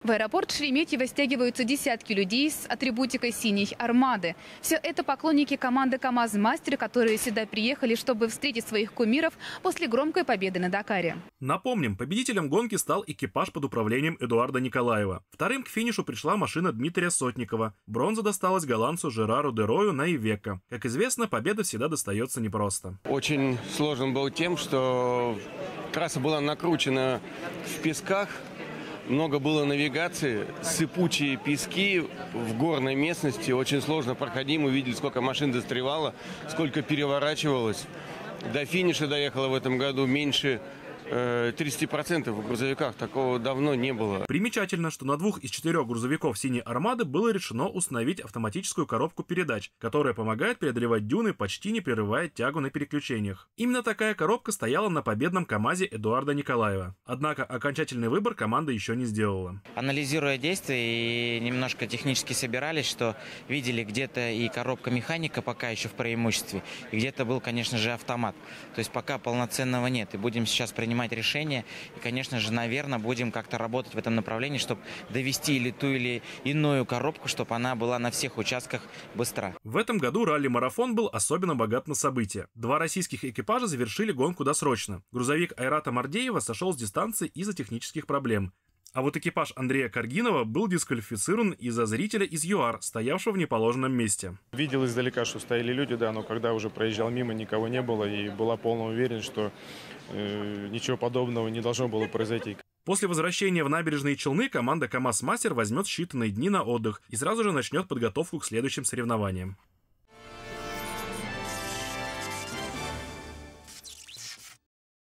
В аэропорт Шереметьево стягиваются десятки людей с атрибутикой синей армады. Все это поклонники команды КамАЗ-Мастер, которые сюда приехали, чтобы встретить своих кумиров после громкой победы на Дакаре. Напомним, победителем гонки стал экипаж под управлением Эдуарда Николаева. Вторым к финишу пришла машина Дмитрия Сотникова. Бронза досталась голландцу Жерару Дерою на Ивекко. Как известно, победа всегда достается непросто. Очень сложным был тем, что трасса была накручена в песках. Много было навигации, сыпучие пески в горной местности, очень сложно проходим, увидели, сколько машин застревало, сколько переворачивалось. До финиша доехало в этом году меньше 30% в грузовиках, такого давно не было. Примечательно, что на 2 из 4 грузовиков «Синей армады» было решено установить автоматическую коробку передач, которая помогает преодолевать дюны, почти не прерывая тягу на переключениях. Именно такая коробка стояла на победном КамАЗе Эдуарда Николаева. Однако окончательный выбор команда еще не сделала. Анализируя действия и немножко технически собирались, что видели где-то и коробка механика пока еще в преимуществе, и где-то был, конечно же, автомат. То есть пока полноценного нет, и будем сейчас принимать решения. И, конечно же, наверное, будем как-то работать в этом направлении, чтобы довести или ту, или иную коробку, чтобы она была на всех участках быстра. В этом году ралли-марафон был особенно богат на события. 2 российских экипажа завершили гонку досрочно. Грузовик Айрата Мардеева сошел с дистанции из-за технических проблем. А вот экипаж Андрея Каргинова был дисквалифицирован из-за зрителя из ЮАР, стоявшего в неположенном месте. Видел издалека, что стояли люди, да, но когда уже проезжал мимо, никого не было, и была полная уверенность, что ничего подобного не должно было произойти. После возвращения в Набережные Челны команда КамАЗ-Мастер возьмет считанные дни на отдых и сразу же начнет подготовку к следующим соревнованиям.